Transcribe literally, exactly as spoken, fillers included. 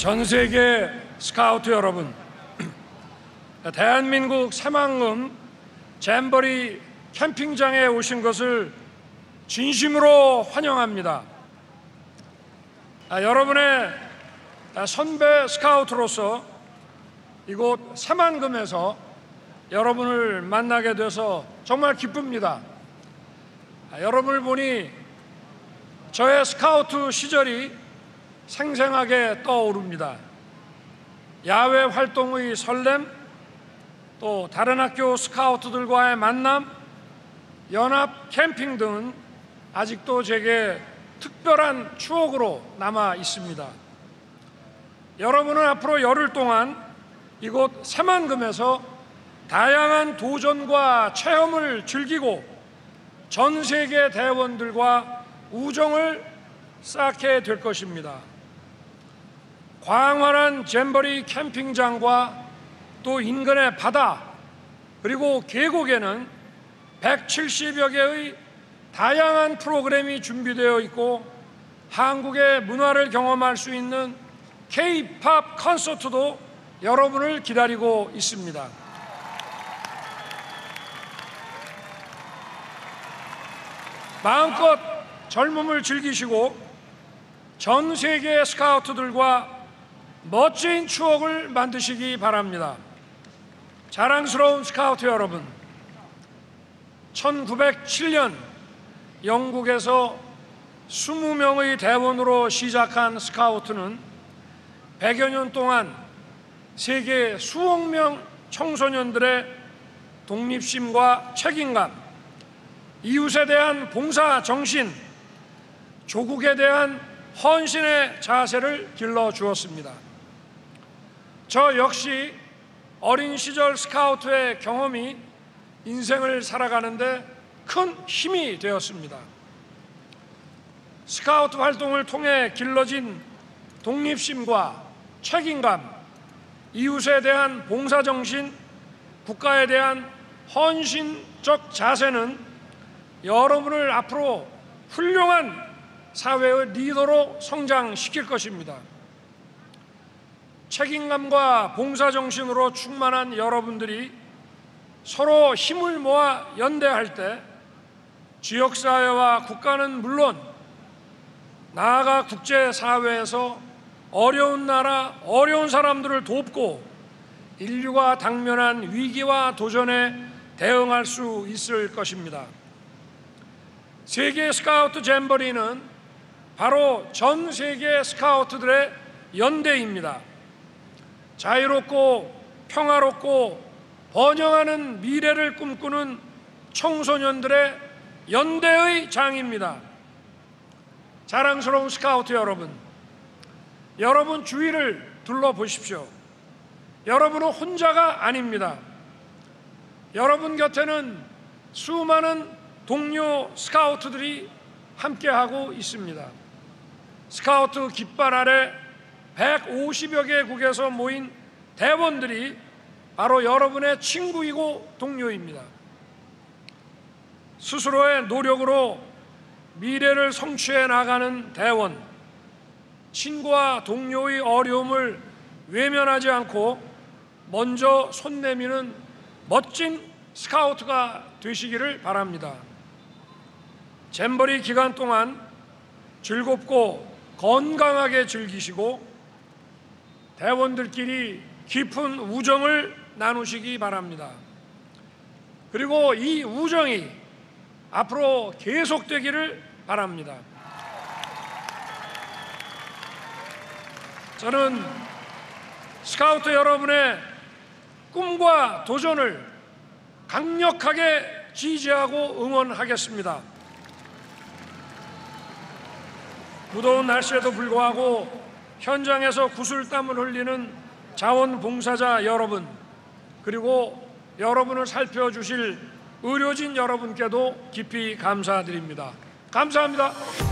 전 세계 스카우트 여러분, 대한민국 새만금 잼버리 캠핑장에 오신 것을 진심으로 환영합니다. 여러분의 선배 스카우트로서 이곳 새만금에서 여러분을 만나게 돼서 정말 기쁩니다. 여러분을 보니 저의 스카우트 시절이 생생하게 떠오릅니다. 야외 활동의 설렘, 또 다른 학교 스카우트들과의 만남, 연합 캠핑 등은 아직도 제게 특별한 추억으로 남아 있습니다. 여러분은 앞으로 열흘 동안 이곳 새만금에서 다양한 도전과 체험을 즐기고 전 세계 대원들과 우정을 쌓게 될 것입니다. 광활한 잼버리 캠핑장과 또 인근의 바다 그리고 계곡에는 백칠십여 개의 다양한 프로그램이 준비되어 있고 한국의 문화를 경험할 수 있는 K-팝 콘서트도 여러분을 기다리고 있습니다. 마음껏 젊음을 즐기시고 전 세계 스카우트들과 멋진 추억을 만드시기 바랍니다. 자랑스러운 스카우트 여러분, 천구백칠 년 영국에서 이십 명의 대원으로 시작한 스카우트는 백여 년 동안 세계 수억 명 청소년들의 독립심과 책임감, 이웃에 대한 봉사 정신, 조국에 대한 헌신의 자세를 길러주었습니다. 저 역시 어린 시절 스카우트의 경험이 인생을 살아가는데 큰 힘이 되었습니다. 스카우트 활동을 통해 길러진 독립심과 책임감, 이웃에 대한 봉사정신, 국가에 대한 헌신적 자세는 여러분을 앞으로 훌륭한 사회의 리더로 성장시킬 것입니다. 책임감과 봉사정신으로 충만한 여러분들이 서로 힘을 모아 연대할 때 지역사회와 국가는 물론 나아가 국제사회에서 어려운 나라, 어려운 사람들을 돕고 인류가 당면한 위기와 도전에 대응할 수 있을 것입니다. 세계 스카우트 잼버리는 바로 전 세계 스카우트들의 연대입니다. 자유롭고 평화롭고 번영하는 미래를 꿈꾸는 청소년들의 연대의 장입니다. 자랑스러운 스카우트 여러분, 여러분 주위를 둘러보십시오. 여러분은 혼자가 아닙니다. 여러분 곁에는 수많은 동료 스카우트들이 함께하고 있습니다. 스카우트 깃발 아래 백오십여 개국에서 모인 대원들이 바로 여러분의 친구이고 동료입니다. 스스로의 노력으로 미래를 성취해 나가는 대원, 친구와 동료의 어려움을 외면하지 않고 먼저 손 내미는 멋진 스카우트가 되시기를 바랍니다. 잼버리 기간 동안 즐겁고 건강하게 즐기시고 대원들끼리 깊은 우정을 나누시기 바랍니다. 그리고 이 우정이 앞으로 계속되기를 바랍니다. 저는 스카우트 여러분의 꿈과 도전을 강력하게 지지하고 응원하겠습니다. 무더운 날씨에도 불구하고 현장에서 구슬땀을 흘리는 자원봉사자 여러분, 그리고 여러분을 살펴주실 의료진 여러분께도 깊이 감사드립니다. 감사합니다.